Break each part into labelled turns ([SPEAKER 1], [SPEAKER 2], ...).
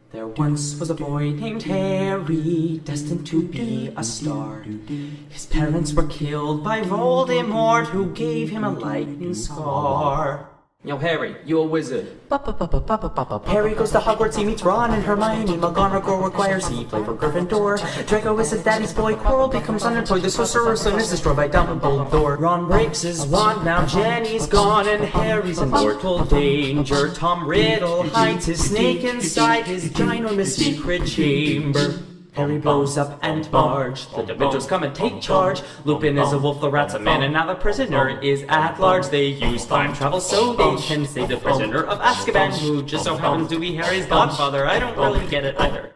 [SPEAKER 1] There once was a boy named Harry, destined to be a star. His parents were killed by Voldemort, who gave him a lightning scar.
[SPEAKER 2] Yo, Harry, you a wizard.
[SPEAKER 1] Harry goes to Hogwarts, he meets Ron and Hermione. McGonagall requires he play for Gryffindor. Draco is his daddy's boy, Quirrell becomes unemployed. The Sorcerer's Stone is destroyed by Dumbledore. Ron breaks his wand, now Jenny's gone, and Harry's in mortal danger. Tom Riddle hides his snake inside his ginormous secret chamber. Harry blows up and Marge. The Dementors come and take charge. Lupin is a wolf, the rat's a man, and now the prisoner is at large. They use time travel so they can save the prisoner of Azkaban, who just so happens to be Harry's godfather. I don't really get it either.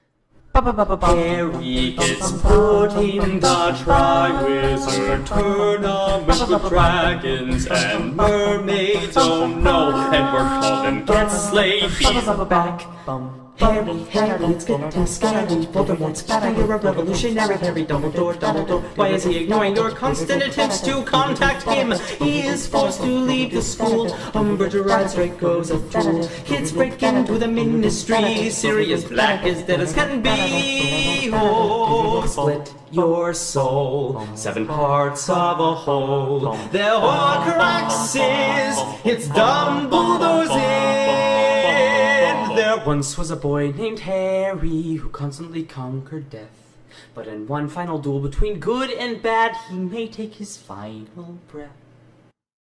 [SPEAKER 1] Harry gets put in the Triwizard Tournament with dragons and mermaids, oh no, and we're called and get slayed. He's back. Harry, it's getting scary. Voldemort's bad, you're a revolutionary. Harry, Dumbledore, why is he ignoring your constant attempts to contact him? He is forced to leave the school. Umbridge rides Draco's a tool. Kids break into the Ministry. Sirius Black is dead as can be. Oh, split your soul. 7 parts of a whole. They're Horcruxes. It's Dumbledore's end. There once was a boy named Harry who constantly conquered death. But in one final duel between good and bad, he may take his final breath.